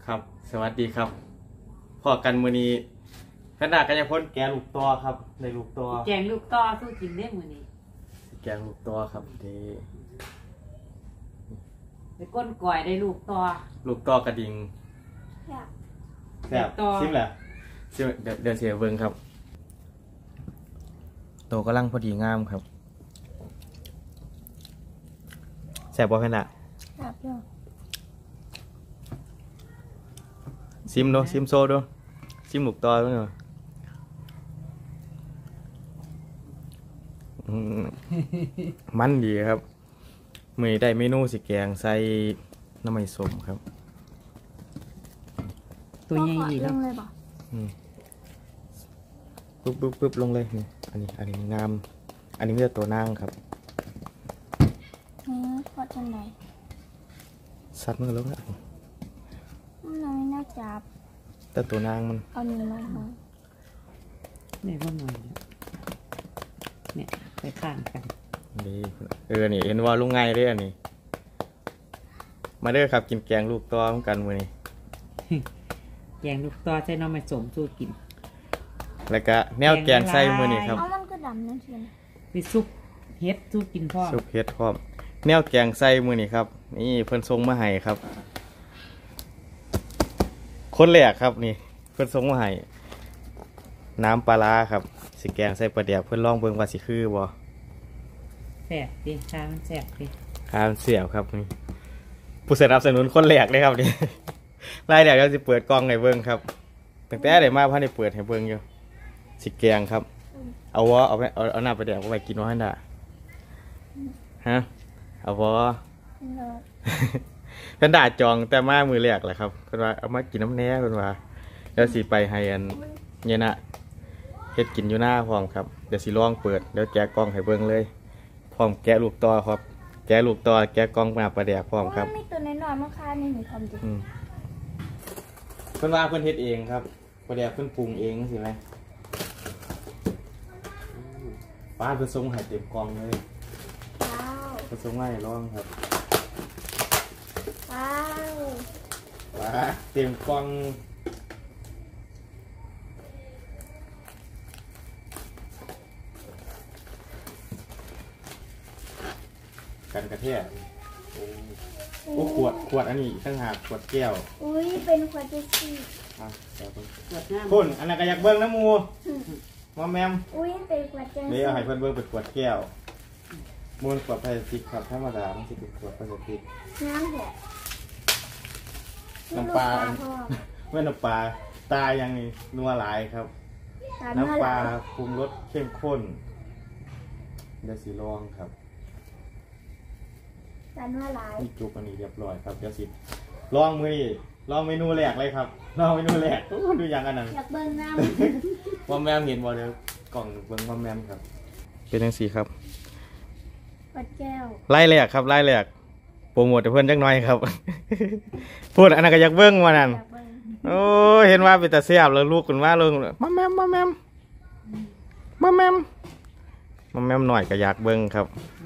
ครับสวัสดีครับพอกันมือนี้ขนาดกันยังพ้นแกลูกตอครับในลูกตอแกงลูกต่อสู้กินได้มื้อนี้แกงลูกตอครับดีไปก้นก่อยได้ลูกต่อลูกตอกระดิ่งแซ่บซิมแหละซิมเดี๋ยวเสียเบิ้งครับโตกำลังพอดีงามครับแซ่บบ่ขนาดครับเนาะซิมดูซิมโซดูซิมลูกตอด้วยเนาะมันดีครับมือได้เมนูสิแกงใส่น้ำมันส้มครับตัวใหญ่ดีแล้วปึ๊บลงเลยนี่อันนี้งามอันนี้เลือดตัวนางครับพอจังไหนซัดมันก็ลงแล้วมันน้อยน่าจับแต่ตัวนางมันเอานี้มาค่ะนี่ว่าหน่อยเนี่ยไปข้างกันดีนี่เห็นว่าลุงไงเด้อันนี้มาเด้อครับกินแกงลูกตอเหมือนกันมื้อนี้แกงลูกต่อใส่น้ำมันสมสู้กินแล้วก็แนวแกงใส่มื้อนี้ครับมันก็ดำนั่นสิมีซุปเฮ็ดสู้กินพร้อมซุปเฮ็ดพร้อมแนวแกงใส่มื้อนี้ครับนี่เพิ่นส่งมาให้ครับคนแรกครับนี่เพิ่นส่งมาให้น้ำปลาร้าครับสิแกงใส่ปลาแดกเพิ่นลองเบิ่งว่าสิคือบ่แซ่บดิข้าวมันแซ่บดิข้าวเสียบครับนี่ผู้สนับสนุนคนแรกเลยครับนี่รายเดียวจะสิเปิดกล้องให้เบิ่งครับตั้งแต่ได้มาพันได้เปิดให้เบิ่งอยู่สิแกงครับเอาหน้าปลาแดกไปกินว่าหั่นน่ะฮะเอาบ่เพิ่นด่าจองแต่มามือแรกแหละครับเพิ่นว่าเอามากินน้ำแหน่เพิ่นว่าแล้วสิไปให้อันเนี่ยนะเฮ็ดกินอยู่หน้าพร้อมครับเดี๋ยวสิลองเปิดเดี๋ยวแกะกล้องให้เบิ่งเลยพร้อมแกะลูกตอครับแกะลูกตอแกะกล้องมาปลาแดกพร้อมครับมีตัวน้อยๆมาค่านี่หนูทำดิเพิ่นว่าเพิ่นเฮ็ดเองครับปลาแดกเพิ่นปรุงเองสิไหมป้าเพิ่นส่งให้เต็มกล่องเลยเพิ่นส่งมาให้ลองครับว้าเต็มกล่องกันกระเทียมโอ้ขวดอันนี้ตั้งหากขวดแก้วอุ้ยเป็นขวดเจสซี่คุณอันนั้นก็อยากเบิ้งน้ำมูมอมแมมอุ้ยเป็นขวดเจสซี่เดี๋ยวให้เพื่อนเบิ้งเป็นขวดแก้วมูลขวดพลาสติกครับธรรมดามันจะเป็นขวดพลาสติกน้ำแหละน้ำปลาไม่น้ำปลาตายังนี่นัวหลายครับน้ำปลาปรุงรสเข้มข้นเดี๋ยวสีลองครับนี่จุกอันนี้เรียบร้อยครับเดี๋ยวสิลองมือนี่ลองเมนูแรกเลยครับลองเมนูแรกดูอย่างอันนั้นอยากเบิ้งน้ำว่าแมมเห็นบ่เดี๋ยวกล่องเบิ้งว่าแมมครับเป็นยังสีครับปัดแก้วไล่แรกครับไล่แรกโปรโมทเพื่อนจักหน่อยครับพูดอันนั้นก็อยากเบิ้งว่านั่นโอ้เห็นว่าเป็นตาเสียบแล้วลูกคุณว่าเลยมาแมมหน่อยก็อยากเบิ้งครับ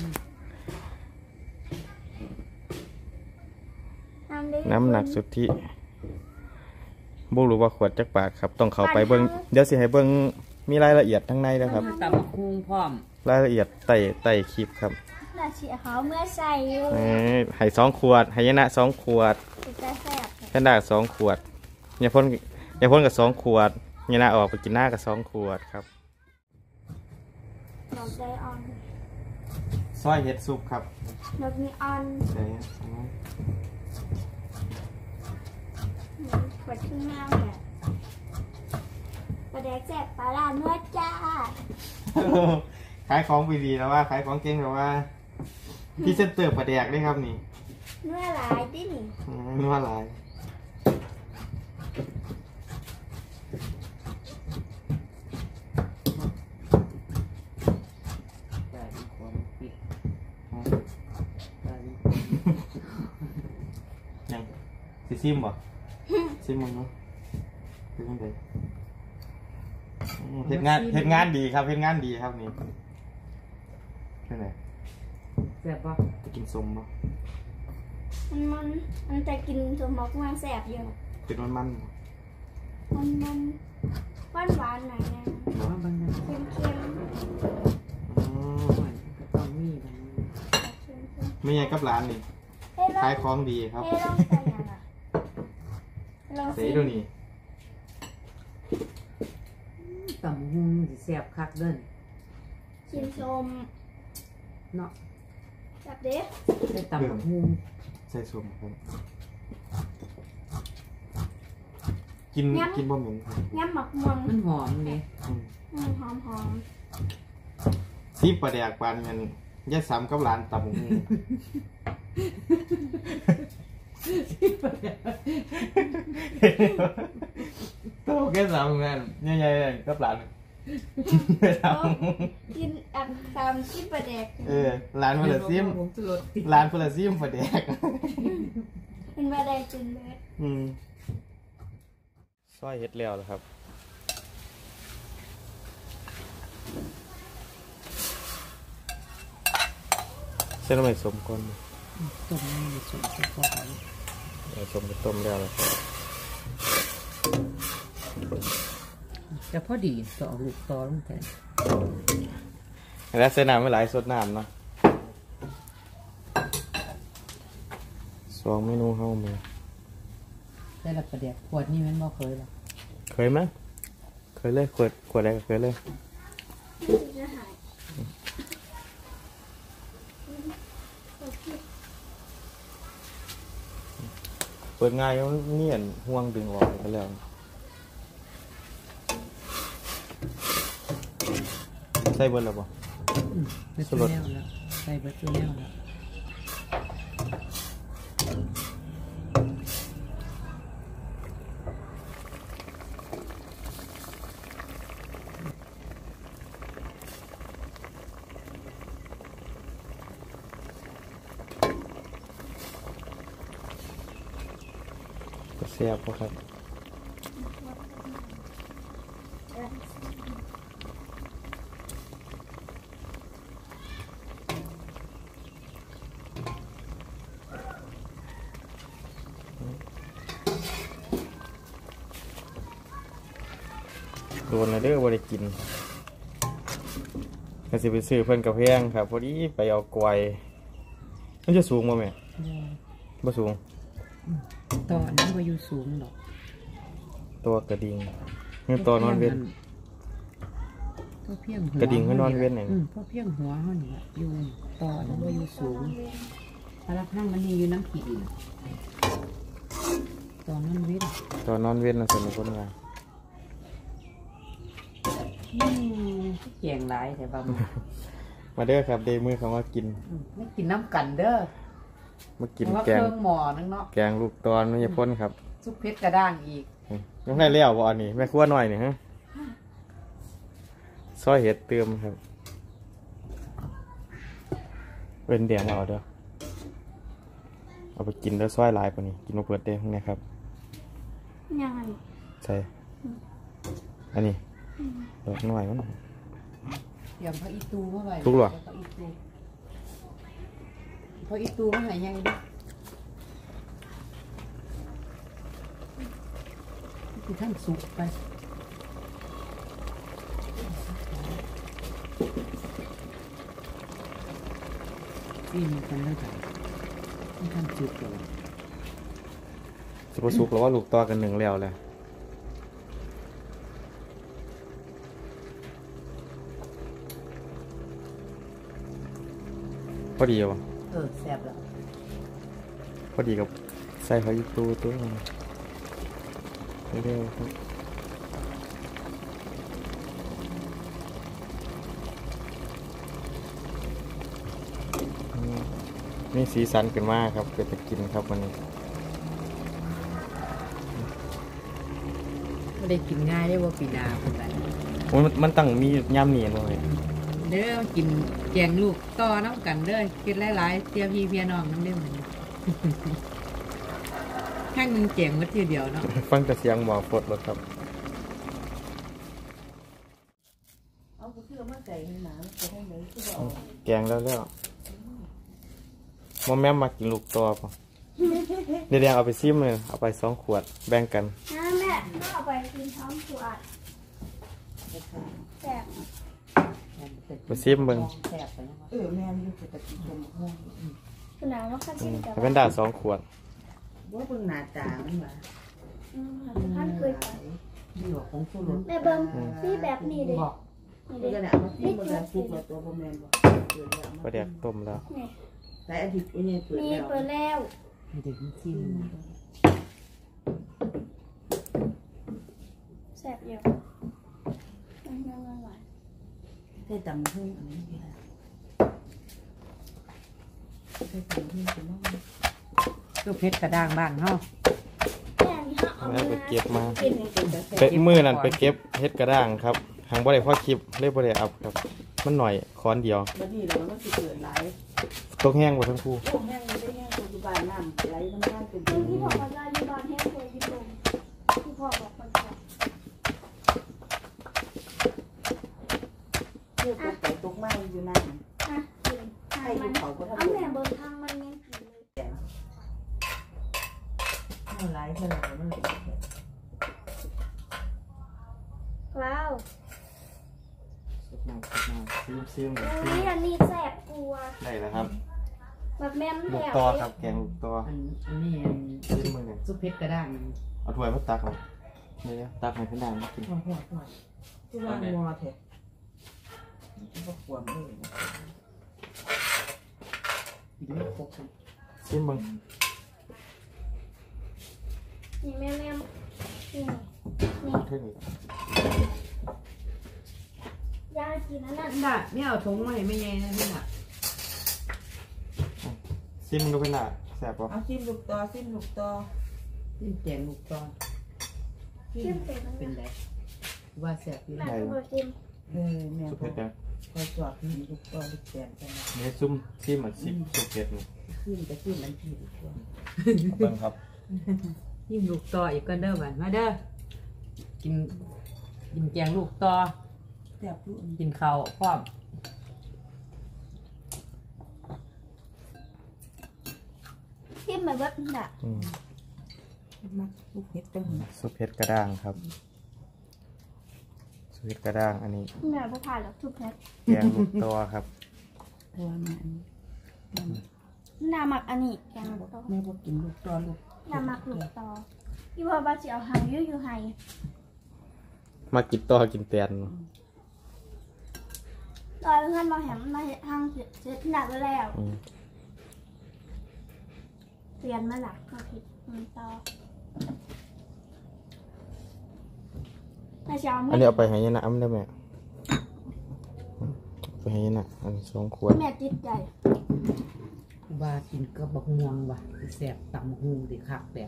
น้ำหนักสุดที่บุรู้ว่าขวดจักบาทครับต้องเข้าไปเบิ้งเดี๋ยวสิให้เบิ้งมีรายละเอียดทั้งในนะครับตำบักหุ่งพร้อมรายละเอียดไต่คลิปครับน่าเชียเขาเมื่อใส่ให้2 ขวดให้ยนะ2 ขวดแค่หน้า2 ขวดอย่าพ่นกับ2 ขวดยนะออกไปกินหน้ากับ2 ขวดครับดอกไดออนซอยเห็ดซุปครับดอกนีออนขวดที่ห้าแบบปลาแดกแซ่บปลาล่าเนื้อจ้าขายของดีๆแล้วว่าขายของเก่งแล้วว่าพี่เซนเตอร์ปลาแดกได้ครับนี่เนื้อลายดินี่เนื้อลายยังซิมบ่ซิมมั้งเนาะเป็นยังไงเฮ็ดงานดีครับเฮ็ดงานดีครับนี่เป็นไงแซ่บป่ะจะกินส้มป่ะมันจะกินสมมติว่าแซ่บอยู่พเป็นมันมันหวานหน่อยนะเพราะว่าบางนั้นเค็มก็ต้องมีบางนั้นไม่ใช่กับร้านนี่ให้ลอขายงของดีครับให้ลองใส่ยังอ่ะลองเสีสิยดูนี่ตำหุงสิแซ่บคักเด้อชิมชมเนาะจับเด็กได้ตำหุงใส่ส้มครับกินบ่เหม็นครับย้ำหมักม่วงมันหอมเด้หอมซีปลาแดกปานมันยัดซ้ำกับร้านตับหมูโตแค่ซ้ำกันใหญ่ๆกับร้านไม่ซ้ำกินอักตามชิปลาแดกร้านพลาซิมผมจะลดติดร้านพลาซิมปลาแดกเป็นปลาแดกจนเลยซอยเฮ็ดแล้วครับเส้นอะไรสมก่อนต้มนี่สมจะพอกันสมกับต้มแล้วครับแต่พอดีต่อลูกต่อลงไปแล้วเส้นน้ำไม่หลายสดน้ำเนาะ2 เมนูเข้ามาได้รับประเดี๋ยวขวดนี่มันบ่เคยหรอกเคยไหมเคยเลยขวดอะไรก็เคยเลยจะหายเปิดง่ายแล้วเงียนห่วงดึงออกไปแล้วใส่เบิร์ดแล้วป่ะเบิดตัวแนวแล้วใส่เบิดตัวแนวแล้วก็เสียบป่ะครับโดนนะเด้อบ่ได้กินก็สิไปซื้อเพิ่นกับแพงครับพอดีไปเอากล้วยมันจะสูงบ่แม่บ่สูงตอนนั้นบ่อยู่สูงหรอกตัวกระดิ่งเงินตัวนอนเว้นพวกเพียงหัวกระดิ่งให้นอนเว้นไหนพวกเพียงหัวเขานี่ล่ะอยู่ตอนนั้นบ่อยู่สูงพลักนั่งมันนี่อยู่น้ำขีดน่ะตอนนั้นเว้นตัวนอนเว้นนะสนุกคนงานแกงหลายแต่ว่ามาเด้อครับเดมือเขามากินไม่กินน้ำกันเด้อมากินเพราะว่าแกเคงรื่องหม้อนึงเนาะแกงลูกตอนไม่ใช่พ่นครับซุปเพชรกระด้างอีกยังได้เลี้ยวบ่อันนี้แม่ครัวหน่อยนี่ฮะซอยเห็ดเติมครับเป็นแดงเอาเด้อเอาไปกินแล้วซอยลายปะนี่กินมาเปิดเด้ข้างในครับยังไงใช่อันนี้ดอกหน่อยมันเดี๋ยวพระอีตูเข้าไปทุกหรอพระอีตูมาหายยังดิคือท่านสุกไปนี่มีกันแล้วกันท่านสุกเลยสุกสุกแล้วว่าลูกต่อกันหนึ่งแล้วแหละพอดีวะแซ่บแล้วพอดีกับใส่หอยตูตัวนึงเร็วๆครับมีสีสันขึ้นมากครับเกิดจะกินครับวันนี้ไม่ได้กินง่ายได้ว่าปีนาคนไหนโอ้ยมันตั้งมีย่ำหนีนเลยเด้อกินแกงลูกต่อน้ำกันเด้อกินหลายๆเตี้ยพี่เพียน้องน้ำเด้อเหมือนแค่นึงแกงวัดทีเดียวเนาะฟังแต่เสียงหมอฟดแล้วครับเอาไปเชื่อมาใส่หนาจะให้เลยคือว่าแกงแล้วมอมแม่มากินลูกตัวป่ะเดี๋ยวเอาไปซิมเลยเอาไป2 ขวดแบ่งกันนะแม่ก็เอาไปกินท้องขวดแซ่บไปซิมเบิ่งแซ่บไปนะแม่อยู่ตะกี้ผมห้องขนาดว่าข้าชิมกับให้เป็นดา2 ขวดว่าเบิ่งหน้าตามันว่าท่านเคยไปดีกว่าของสู้รถแม่เบิ้งพี่แบบนี้เลยบอกนี่เดี๋ยวเลยเนี่ยมาที่มันจะฟุกแล้วตัวพ่อแม่บอกปลาแดกต้มแล้วนี่แต่อาทิตย์นี้เปิดมีแล้วเปิดแล้วเด็กมันชิมแซ่บอยู่หวานได้ตำพึ่งอันนี้ได้ตำพึ่งเป็นน้องลูกเพชรกระด้างบ้านเฮาแม่นี่ฮะเอาแล้วไปเก็บมากินเป็ดมือนั่นไปเก็บเฮ็ดกระด้างครับหางบ่ได้พอคลิปเลยบ่ได้อัพครับ มันหน่อยค้อนเดียวแล้วนี่เราก็จะเกิดหลายตกแห้งบ่ทั้งคู่พวกแห้งได้แห้งปัจจุบันน้ำไหลน้ำน้ำเป็นที่พ่อบอกว่าอยู่บ้านแห้งเคยกินลงที่พ่อบอกมันจะเพื่อตกไปตกมาอยู่นั่นอ่ะกินทางมันเอาแม่เบิ้งทางมันยังกินเลยเท่าไรเท่าไหร่มันว้าวซิมนี่อันนี้แซ่บกลัวได้แล้วครับแบบแม่มลูกแล้วตอครับแกงลูกตออันนี้ซิมมือนี่ลูกเพชรกระด้างเอาถ้วยมาตักเอานี่ตักให้เพิ่นได้มากินหัวที่ว่างัวเถอะที่ว่าควรเลยกินไม่ครบซิมเบิ่งนี่แม่นี่นี่เท่านี้ยายกินอันนั้นน่ะไม่เอาถุงมาให้แม่ใหญ่นะนี่น่ะซิมมึงดูเพิ่นน่ะแซ่บบ่เอาซิมลูกต่อซิมลูกต่อนี่แกงลูกตอนชิมเป็นมันเป็นไรว่าแซ่บอยู่แม่ก็บอกชิมแม่สุดพอเผ็ดจังคอยสอบที่ลูกต่อลูกแกนกันนี่ซุ่มซิมมันสิสุดเผ็ดนี่ขึ้นจะขึ้นมันผิดตัวเบิ่งครับยิ่งลูกต่ออีกก็เด้อบ้านมาเด้อกินแกงลูกต่อแต่ลูกกินข้าวพร้อมชิมแบบน่ะอืมมักลูกเห็ดจังสุดเผ็ดกระด้างครับสุดเผ็ดกระด้างอันนี้แม่บ่ผ่านหรอกทุกแพ็คแกงลูกตอครับตัวมันน้ำหมักอันนี้แกงลูกตอแม่พอกินลูกต่อลูกน้ำหมักลูกตอที่พ่อว่าสิเอาหางอยู่ไห้มากินตอกินแตนตอนเพื่อนมาแหมมาทางเสร็จหนักแล้วอืมเปลี่ยนมาหลักก็ผิดต่อแต่เช้าอันนี้เอาไปให้ยายนะอ้ำได้ไหมไปให้ยายนะอันนี้2 ขวดแม่ติดใจว่ากินกับบักม่วงว่ะแซ่บตำหูดิคักแบบ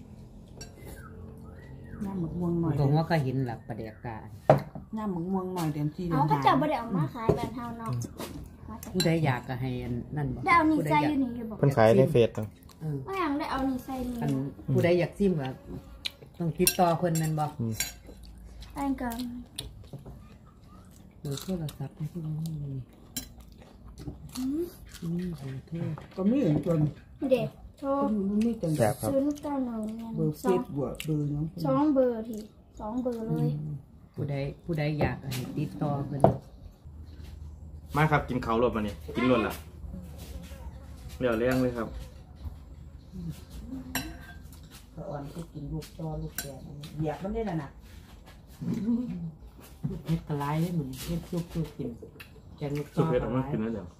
น้ำหมึกม่วงหน่อยก็ว่าก็เห็นหลักประเดียกาน้ำหมึกม่วงหน่อยเดี๋ยวที่เอาก็จะไม่ได้เอามาขายแบบเฮาเนาะผู้ใดอยากก็ให้อันนั่นบ่ได้เอานี่ผู้ใดใส่อยาอก ยู่นี่อยู่บอกเพิ่นขายในเฟซเนาะไม่อยากได้เอานี่ใส่นี่อันผู้ใดอยากซิมก็ต้องติดต่อเพิ่นนั่นบ่อันกันเบอร์โทรศัพท์ที่มันมีเบอร์โทรก็มีอย่างจนเด็กโทรมันมีจังแซ่บครับ 091 เบอร์เฟซเบอร์น้องสองเบอร์ที2 เบอร์เลยผู้ใดอยากให้ติดต่อเพิ่นมาครับกินข้าวรถมานี่กินรถล่ะเดี๋ยวเลี้ยงเลยครับก็อ่อนก็กินลูกต่อลูกแกนเหยียบมันได้แล้วนะเฮ็ดกระไรได้เหมือนเฮ็ดซุปกินแกงลูกสุดเผ็ดออกมากินแล้วเดี๋ยว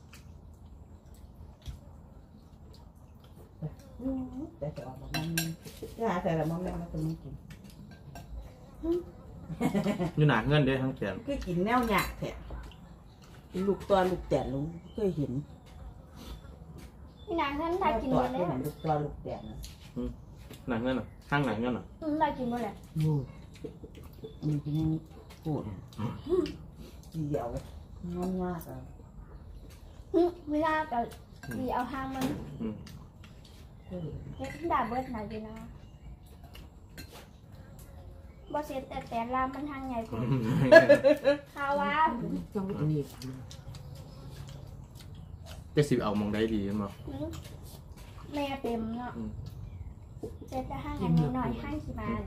แต่จะออกมามันจะหาแต่ละมันแม่มันจะไม่กินอยู่หนาเงินเด้ทั้งแกนก็กินแนวหยาแท้ลูกต่อลูกแกนลุงเคยเห็นพี่นางท่านได้กินต่หอมดแล้ที่วไหนลูกต่อลูกแกนหนาเงินอ่ะห้างหนาเงินอ่ะได้กินหมดแล้วโอ้มันเป็นยังปวดเดียวงอนมากอ่ะเวลาก็ดีเอาทางมันอืมเฮ็ดด่าเบิดหน่อยดีนะบ่เสร็จแต่ลามมันทางใหญ่กว่าข่าวว่าจังอันนี้จะสิเอามองได้ดีมั้งแม่เต็มเนาะอืมจะห้างกันหน่อยห้างกี่บาท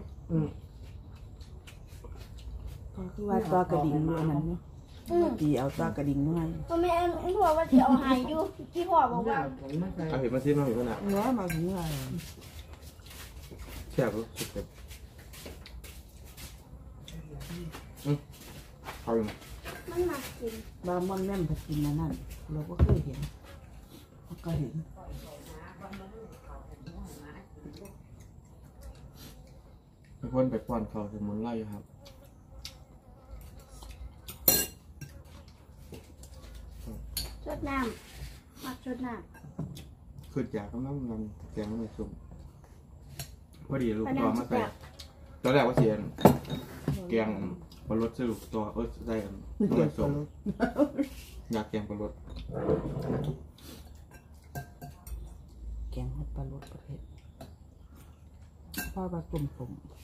ก็คือว่าตัวกระดิ่งด้วยนั่นเนาะตีเอาตัวกระดิ่งด้วยพ่อแม่พ่อว่าจะเอาหายอยู่ที่พ่อบอกว่าเอาเห็ดมาซิมาเห็ดมาหนักเนื้อมาถึงอะไรแซ่บรู้สึกแบบเอาอยู่มันมากินบางมันแม่มผัดกินมานั่นเราก็เคยเห็นก็เห็นไปพ่นไปป้อนเขาสมุนไพรครับชดน้ำมักชดน้ำคืออยากก็น้ำมันแกงไม่สุ่มพอดีลูกปลาตัวน้ำมาจะใส่จับตอนแรกว่าเสียนแกงปลาลดซื้อลูกตัวใส่กันไม่สุ่มอยากแกงปลาลดแกงปลาลดประเภทพ่อปลาตุ่มผม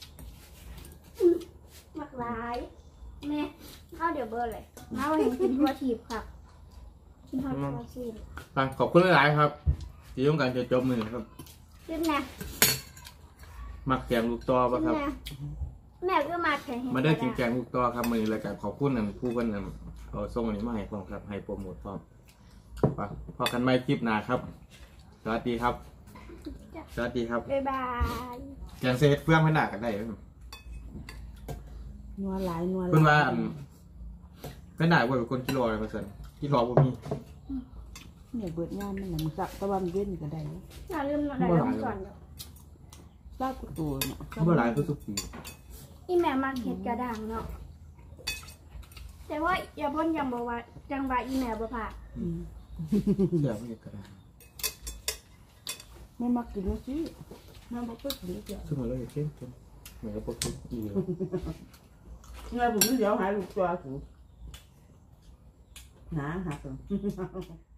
มักร้ายแม่ข้าวเดี๋ยวเบอร์เลยน้าเห็นกินทัวทีบครับกินทัวทีบขอบคุณหลายๆครับที่ต้องการจะจบมือครับขึ้นนะมักแกงลูกตัวป่ะครับแม่ก็มาแข่งมาได้กินแกงลูกตัวครับมือรายการขอบคุณนั่นผู้คนนั่นเอาส่งอันนี้มาให้พร้อมครับให้โปรโมทพร้อมพอกันไม่คลิปหน้าครับสวัสดีครับสวัสดีครับบ๊ายบายแกงเซตเฟื่องไม่หนักกันได้ไหมนัวหลายนัวหลายเพื่อนว่าไม่หนักว่าเป็นคนกิโลอะไรเปอร์เซ็นต์กิโลบ่มีเนี่ยเบิดงานมันแหละมึงสักตะวันเว้นก็ได้อย่าลืมหน่อยต้องก่อนลากกูตัวเนี่ยเมื่อไรก็สุกปีอีแม่มาเห็ดกระด่างเนาะแต่ว่าอย่าพ่นยังบอกว่าจังว่าอีแม่บ่ผ่าเดี๋ยวไม่กระดาษไม่มากินแล้วสิมาบอกก็กินเดี๋ยวซึ่งมันเลยเข้มจนเหมือนกับพวกที่อีเลยไงผมเดี๋ยวหายลูกตัวกูหนาหัก